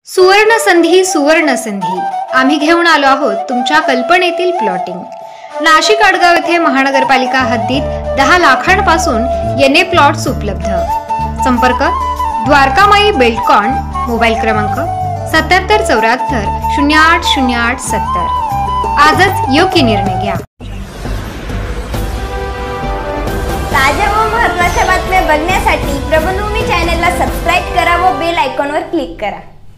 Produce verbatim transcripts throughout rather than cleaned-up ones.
सुवर्ण संधी सुवर्ण संधी आम्ही घेऊन आलो आहोत तुमच्या कल्पनेतील प्लॉटिंग। नाशिक आडगाव येथे महानगरपालिका हद्दीत दहा लाखांपासून एनए प्लॉट्स उपलब्ध। संपर्क द्वारकामाई बिल्डकॉन, मोबाईल क्रमांक सत्याहत्तर चौऱ्याहत्तर शून्य आठ शून्य आठ सत्तर। आजच योग्य निर्णय घ्या। ताज्या व महत्त्वाच्या बातम्या बघण्यासाठी प्रबंधभूमी चॅनलला सबस्क्राइब करा व बेल आयकॉनवर क्लिक करा।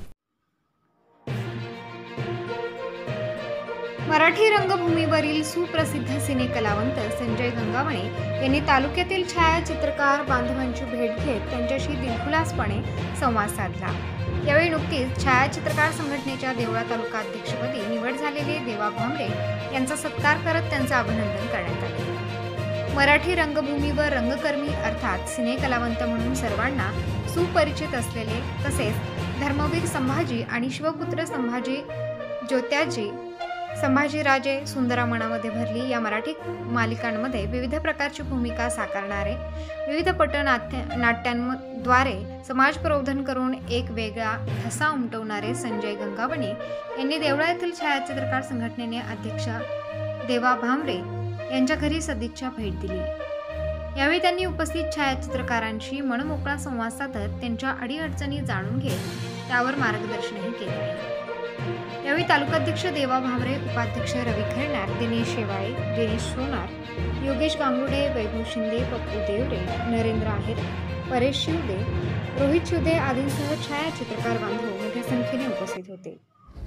मराठी रंगभूमीवरील सुप्रसिद्ध सिने कलावंत संजय गंगावणे यांनी तालुक्यातील छायाचित्रकार बांधवांची भेट घेत त्यांच्याशी दिलखुलासपणे संवाद साधला। यावेळी नुकतीच छायाचित्रकार संघटनेच्या देवळा तालुका अध्यक्षपदी निवड झालेले देवा भामरे यांचा सत्कार करत त्यांचे अभिनंदन करण्यात आले। मराठी रंगभूमीवर रंगकर्मी अर्थात सिने कलावंत म्हणून सर्वांना सुपरिचित असलेले तसेच धर्मवीर संभाजी आणि शिवपुत्र संभाजी ज्योत्याजी संभाजीराजे सुंदरा मनामध्ये भरली या मराठी मालिकांमध्ये विविध प्रकारची भूमिका साकारणारे विविध पटनाट्य नाट्यांद्वारे समाज प्रबोधन करून एक वेगळा ठसा उमटवणारे संजय गंगावणे यांनी देवळा येथील छायाचित्रकार संघटनेने अध्यक्ष देवा भामरे यांच्या घरी सदिच्छा भेट दिली। यावेळी त्यांनी उपस्थित छायाचित्रकारांशी मनमोकळा संवाद साधत त्यांच्या अडीअडचणी जाणून घेत त्यावर मार्गदर्शनही केले आहे। यावेळी तालुकाध्यक्ष देवा भामरे, उपाध्यक्ष रवी खैरनार, दिनेश शेवाळे, दिनेश सोनार, योगेश गांगुडे, वैभव शिंदे, पप्पू देवरे, नरेंद्र आहेर, परेश शिवदे, रोहित शिवदे आदींसह छायाचित्रकार बांधव मोठ्या संख्येने उपस्थित होते।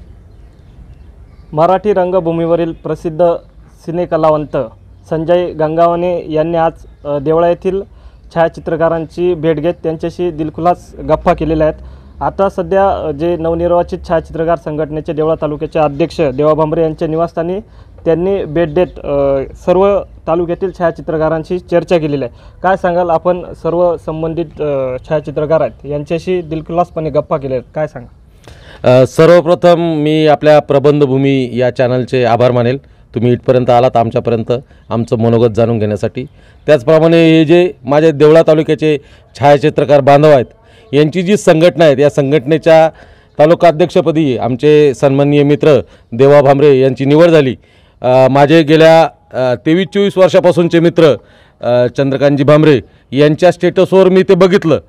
मराठी रंगभूमीवरील प्रसिद्ध सिने कलावंत संजय गंगावणे यांनी आज देवळा येथील छायाचित्रकारांची भेट घेत त्यांच्याशी दिलखुलास गप्पा केलेल्या आहेत। आता सध्या जे नवनिर्वाचित छायाचित्रकार संघटनेचे देवळा तालुक्याचे अध्यक्ष देवा भामरे यांच्या निवासस्थानी त्यांनी भेट देत सर्व तालुक्यातील छायाचित्रकारांशी चर्चा केलेली आहे। काय सांगाल, आपण सर्व संबंधित छायाचित्रकार आहेत यांच्याशी दिलखुलासपणे गप्पा केल्या आहेत, काय सांगा? सर्वप्रथम मी आपल्या प्रबंधभूमी या चॅनलचे आभार मानेल। तुम्ही इथपर्यंत आलात आमच्यापर्यंत आमचं मनोगत जाणून घेण्यासाठी। त्याचप्रमाणे हे जे माझे देवळा तालुक्याचे छायाचित्रकार बांधव आहेत यांची जी संघटना आहे या संघटनेच्या तालुका अध्यक्षपदी आमचे सन्माननीय मित्र देवा भामरे यांची निवड झाली। माझे गेल्या तेवीस चोवीस वर्षापासूनचे मित्र चंद्रकांतजी भामरे यांच्या स्टेटसवर मी ते बघितलं।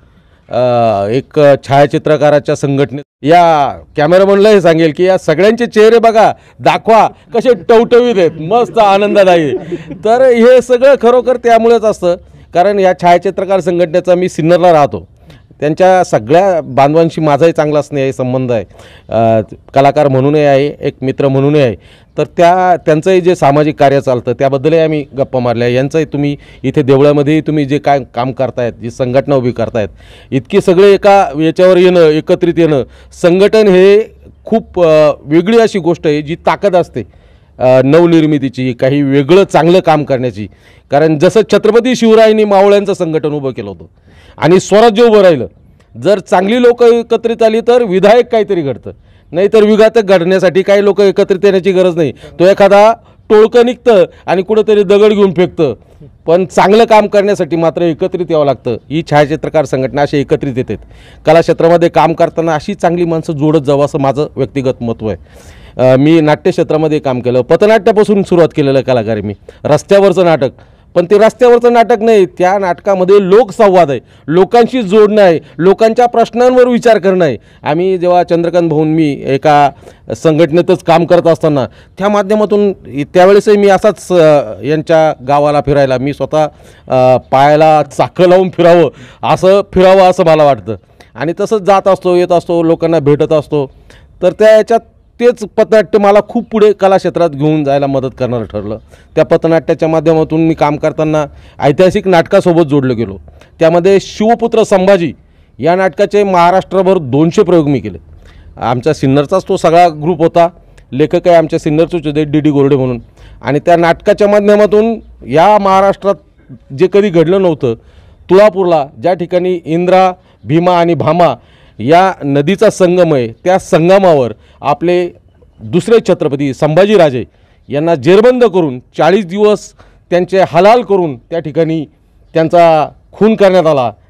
एक छायाचित्रकाराच्या संघटनेत या कॅमेरामनला हे सांगेल की या सगळ्यांचे चेहरे बघा, दाखवा कसे टवटवीत आहेत, मस्त आनंददायी। तर हे सगळं खरोखर त्यामुळेच असतं कारण या छायाचित्रकार संघटनेचा मी सिन्नरला राहतो। त्यांच्या सगळ्या बांधवांशी माझाही चांगला स्नेह संबंध आहे, कलाकार म्हणूनही आहे, एक मित्र म्हणूनही आहे। तर त्या त्यांचंही जे सामाजिक कार्य चालतं त्याबद्दलही आम्ही गप्पा मारल्या। यांचंही तुम्ही इथे देवळामध्येही तुम्ही जे काय काम करतायत, जी संघटना उभी करतायत, इतके सगळे एका याच्यावर येणं, एकत्रित येणं, संघटन हे खूप वेगळी अशी गोष्ट आहे जी ताकद असते नवनिर्मितीची, काही वेगळं चांगलं काम करण्याची। कारण जसं छत्रपती शिवरायांनी मावळ्यांचं संघटन उभं केलं होतं आणि स्वराज्य उभं राहिलं। जर चांगली लोक एकत्रित आली तर विधायक काहीतरी घडतं, नाहीतर विघातक घडण्यासाठी काही लोक एकत्रित येण्याची गरज नाही। तो एखादा टोळकं निघतं आणि कुठंतरी दगड घेऊन फेकतं, पण चांगलं काम करण्यासाठी मात्र एकत्रित यावं लागतं। ही छायाचित्रकार संघटना अशी एकत्रित येतात। कलाक्षेत्रामध्ये काम करताना अशी चांगली माणसं जोडत जावं असं माझं व्यक्तिगत मत आहे। मी नाट्यक्षेत्रामध्ये काम केलं, पथनाट्यापासून सुरुवात केलेलं कलाकार आहे मी। रस्त्यावरचं नाटक, पण ते रस्त्यावरचं नाटक नाही, त्या नाटकामध्ये लोकसंवाद आहे, लोकांशी जोडणं आहे, लोकांच्या प्रश्नांवर विचार करणं आहे। आम्ही जेव्हा चंद्रकांत भाऊन मी एका संघटनेतच काम करत असताना त्या माध्यमातून त्यावेळेसही मी असाच यांच्या गावाला फिरायला, मी स्वतः पायाला चाकं लावून फिरावं असं फिरावं असं मला वाटतं आणि तसंच जात असतो, येत असतो, लोकांना भेटत असतो। तर त्या याच्यात तेच पथनाट्य मला खूप पुढे कलाक्षेत्रात घेऊन जायला मदत करणारं ठरलं। त्या पथनाट्याच्या माध्यमातून मी काम करताना ऐतिहासिक नाटकासोबत जोडलं गेलो। त्यामध्ये शिवपुत्र संभाजी या नाटकाचे महाराष्ट्रभर दोनशे प्रयोग मी केले। आमच्या सिन्नरचाच तो सगळा ग्रुप होता, लेखक आहे आमच्या सिन्नरचेच होते डी डी गोरडे म्हणून। आणि त्या नाटकाच्या माध्यमातून या महाराष्ट्रात जे कधी घडलं नव्हतं, तुळापूरला ज्या ठिकाणी इंद्रा, भीमा आणि भामा या नदीचा संगम आहे, त्या संगमावर आपले दुसरे छत्रपती संभाजीराजे यांना जेरबंद करून चाळीस दिवस त्यांचे हलाल करून त्या ठिकाणी त्यांचा खून करण्यात आला।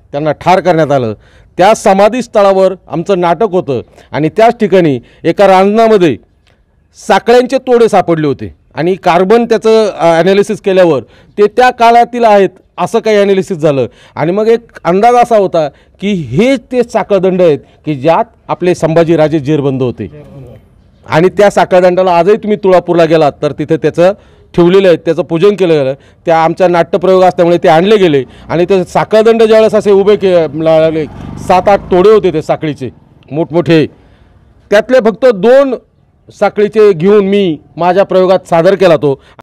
त्यांना ठार करण्यात आलं. त्या समाधी स्थळावर आमचं नाटक होतं आणि त्याच ठिकाणी एका रांजणामध्ये साखळ्यांचे तोडे सापडले होते आणि कार्बन त्याचं ॲनालिसिस केल्यावर ते त्या काळातील आहेत असं काही ॲनालिसिस झालं. आणि मग एक अंदाज असा होता की हे ते साखळदंड आहेत की ज्यात आपले संभाजीराजे जेरबंद होते. आणि त्या साखळदंडाला आजही तुम्ही तुळापूरला गेलात तर तिथे त्याचं ठेवलेलं आहे, त्याचं पूजन केलं गेलं. त्या आमच्या नाट्यप्रयोग असल्यामुळे ते आणले गेले आणि ते साखळदंड ज्यावेळेस असे उभे के लागले, सात आठ तोडे होते ते साखळीचे मोठमोठे. त्यातले फक्त दोन साखळीचे घेऊन मी माझ्या प्रयोगात सादर केला तो.